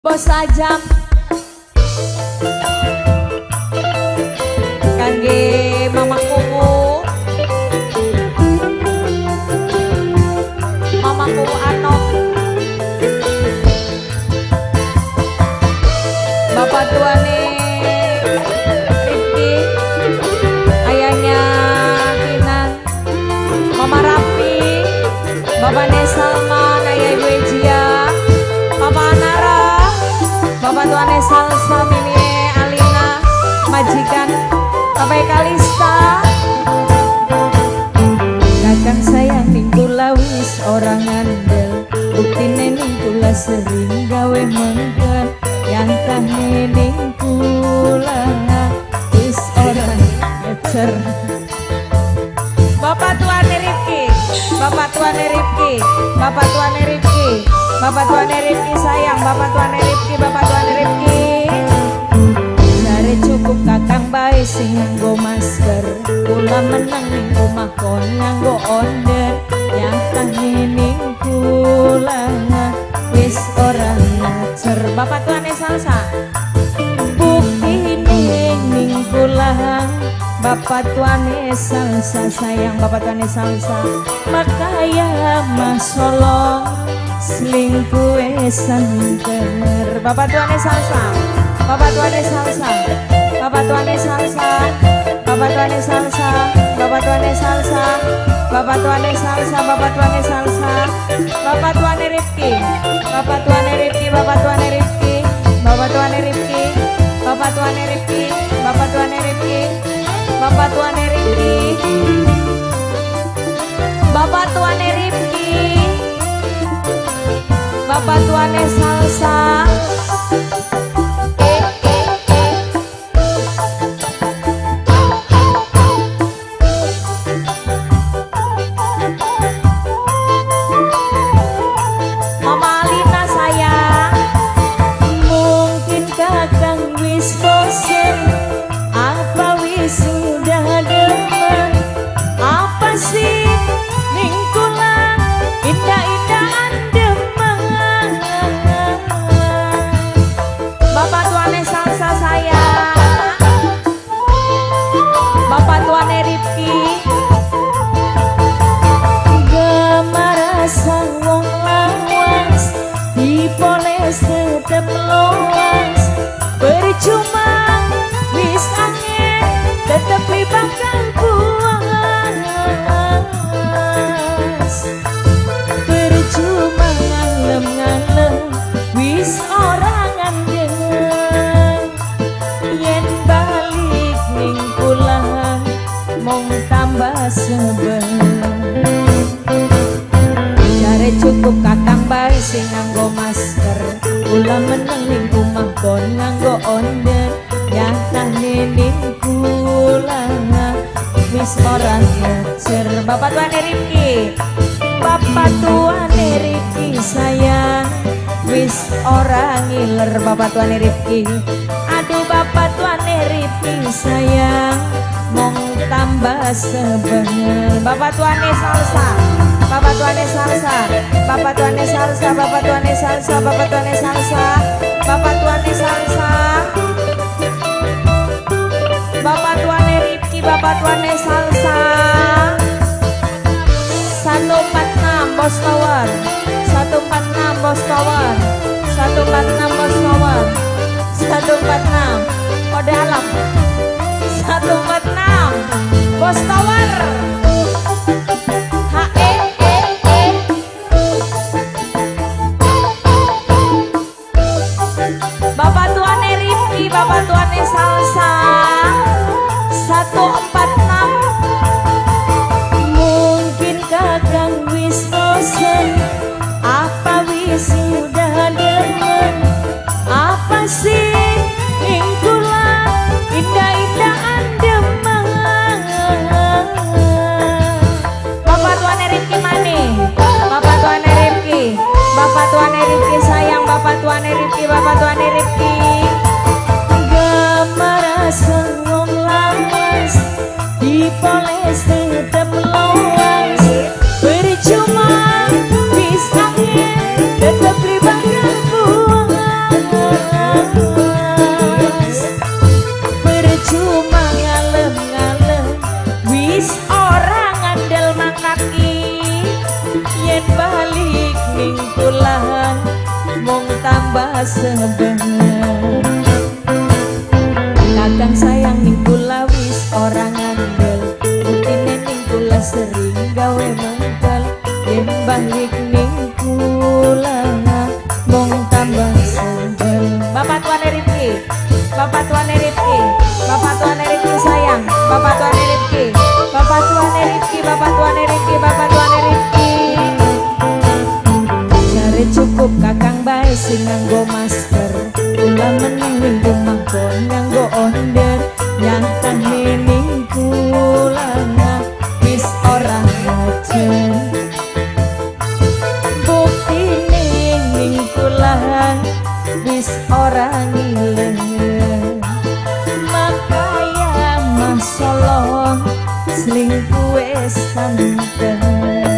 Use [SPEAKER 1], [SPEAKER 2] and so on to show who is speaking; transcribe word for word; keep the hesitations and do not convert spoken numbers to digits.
[SPEAKER 1] Bos Ajam kangge Mama Kuwu, Mama Kuwu Anok, Bapak tuane Rifki, ayahnya Kinan, Mama Rafi, Bapaknya Salman, ayah Ibu Ejia, Papa Anara, Bapak tuane Salsa, Mimi Alina, majikan Bapak Kalista. Kakang sayang ningkula wis orang andel, buktine ningkula sering gawe mengken, yang tahne ningkula wis orang ngecer. Bapak tuane Rifki, Bapak tuane Rifki, Bapak tuane Rifki, Bapak tuane Rifki sayang, Bapak tuane Rifki, Bapak tuane Rifki. Jare cukup kakang bae sing nganggo masker, kula menang ning omah kon nganggo onder, yang tahne ning kula wis ora ngacer. Bapak tuane Salsa, bukti ning kula Bapak tuane Salsa sayang, Bapak tuane Salsa, makaya mas solong selingkuh santer. Bapak tuane Salsa, Bapak tuane Salsa, Bapak tuane Salsa, Bapak tuane Salsa, Bapak tuane Salsa, Bapak tuane Salsa, Bapak tuane Salsa, Bapak tuane Rifki, Bapak tuane Rifki, Bapak tuane Rifki, Bapak tuane Rifki, Bapak tuane Rifki, Bapak tuane Rifki, Bapak tuane Rifki, Bapak tuane Rifki, Bapak tuane Salsa. Mama Alina sayang, mungkin kakang wis bosen, apa wis sudah demen, apa sih ningkula indah-indahan demen. Bapak tuane Salsa sayang, Bapak tuane Rifki, gemarasa wong lawas, dipoles tetep loas, percuma wis angin tetep libakkan puas, percuma ngalem-ngalem wis orang andeng, yen balik ning pulang mong tambah seben. Jare cukup kakang bae sing nganggo masker, kula meneng ning omah kon nganggo onder, yang tahne ning kula wis ora ngecer. Bapak tuane Rifki, Bapak tuane Rifki sayang, wis ora ngiler. Bapak tuane Rifki, aduh Bapak tuane Rifki sayang, mong tambah sebener. Bapak tuane Salsa, Bapak tuane Salsa, Bapak tuane Salsa, Bapak tuane Salsa, Bapak tuane Salsa, Bapak tuane Salsa, Bapak tuane Rifki, Bapak tuane Salsa. Satu empat enam Bos Tower, satu empat enam Bos Tower, satu empat enam Bos Tower, satu empat enam kode alam, satu empat enam Bos Tower. Bapak tuane Rifki, Bapak tuane Salsa, satu empat enam. Mungkin kakang wis bosen, apa wis sudah demen, apa sih ningkula indah-indahan demen. Bapak tuane Rifki mane, Bapak tuane Rifki, Bapak tuane Rifki sayang, Bapak tuane Rifki, Bapak tuane Rifki. Gemarasa wong lawas, dipoles tetep loas, percuma wis angin tetep libakkan puas. paseben. Kakang sayang ning kula wis ora ngandel, butine ning kula sering gawe mengkel. Yen balik ning kula mung tambah sendel. Bapak tuane Rifki, Bapak tuane Rifki, Bapak tuane Rifki sayang, Bapak tuane Rifki, Bapak tuane Rifki, Bapak tuane Rifki, Bapak tuane Rifki. Jare cukup kakang bae sing nganggo masker, kula meneng minggu mangkon nganggo onder. Nyatane ning kula wis ora ngajen, buktine ning kula wis ora ngileng. Makaya masolong selingkuh wis santen.